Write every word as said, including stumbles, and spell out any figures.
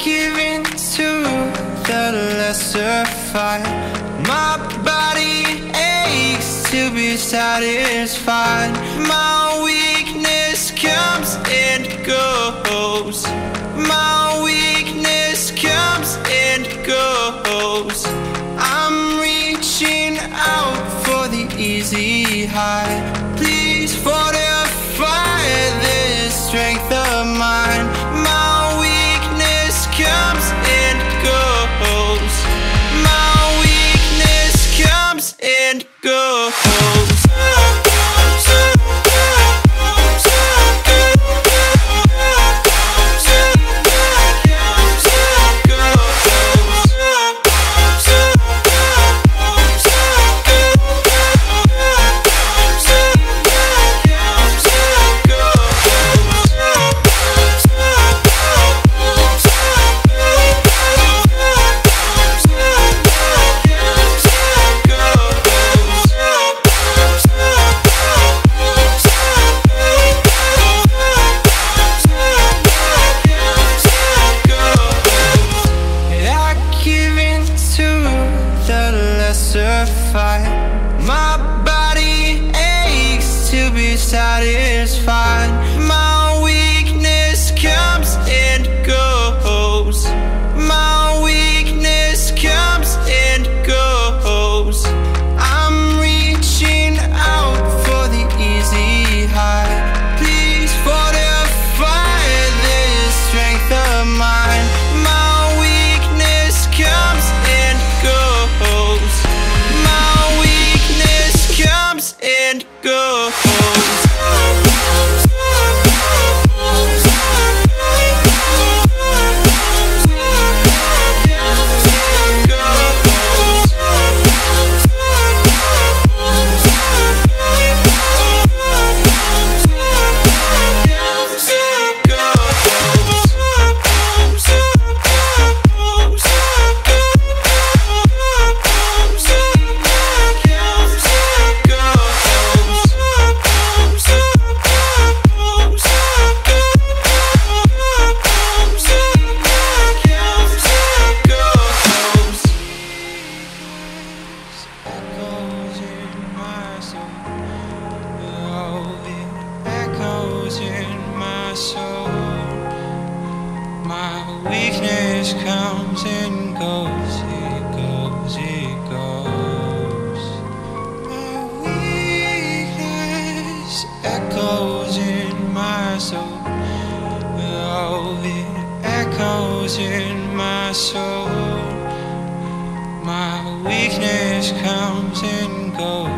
give in to the lesser fight. My body aches to be satisfied. My weakness comes and goes. My weakness comes and goes. I'm reaching out for the easy high. Please fortify this strength of mine. My weakness comes and goes. My weakness comes and goes. My body aches to be satisfied. My weakness comes and goes. My weakness comes and goes. I'm reaching out for the easy high. Please fortify this strength of mine. My weakness comes and goes. My weakness comes and goes. Weakness comes and goes, it goes, it goes. My weakness echoes in my soul. Oh, it echoes in my soul. My weakness comes and goes.